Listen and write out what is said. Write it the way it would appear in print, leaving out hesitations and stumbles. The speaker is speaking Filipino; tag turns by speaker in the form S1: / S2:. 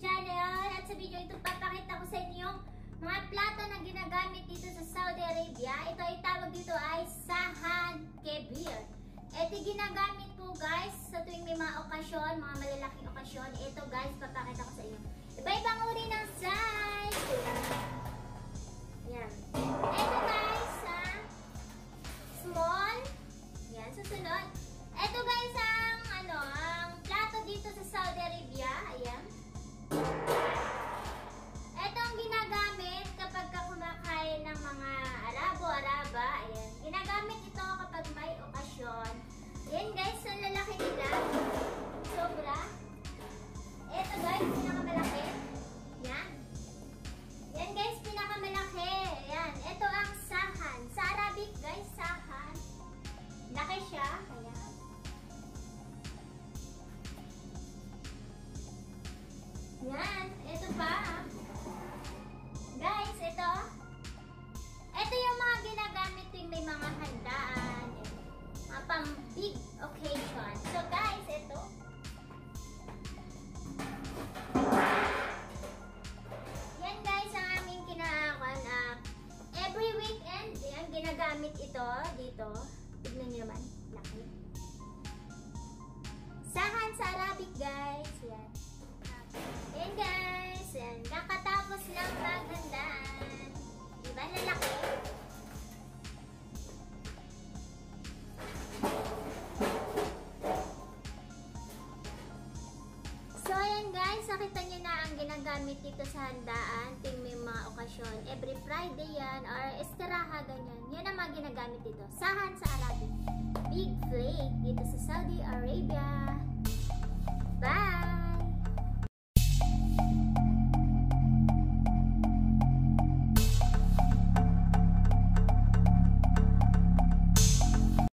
S1: channel. At sa video ito, papakita ko sa inyo yung mga plato na ginagamit dito sa Saudi Arabia. Ito ay tawag dito ay sahan kebir. Ito ginagamit po guys sa tuwing may mga okasyon, mga malalaking okasyon. Ito guys, papakita ko sa inyo. Iba-ibang uri ng size. Yan. Ito guys, small. Yan, susunod. Ito guys, ang plato dito sa Saudi Arabia. Ayan. Ito ang ginagamit kapag kumakain ng mga Arabo-Araba. Ayan. Ginagamit ito kapag may okasyon. Ayan guys, ang lalaki nila. Sobra. Ito guys, pinakamalaki. Yan. Yan guys, pinakamalaki. Ayan. Ito ang sahan. Sa Arabic guys, sahan. Laki siya. Ayan. Yan. Ito pa. Guys, ito. Ito yung mga ginagamit yung may mga handaan. Mga pang big occasion. So guys, ito. Yan guys, ang aming kinakakuan. Every weekend, yan, ginagamit ito dito. Tignan nyo naman. Laki. Sahan sa Arabic guys. Yan. Yan guys. Yan. Kakatapos lang maghandaan. Diba? Lalaki. So yan guys. Nakita nyo na ang ginagamit dito sa handaan. Ting may mga okasyon. Every Friday yan. Or estiraha ganyan. Yan ang mga ginagamit dito. Sahan sa Arabic. Big plate dito sa Saudi Arabia.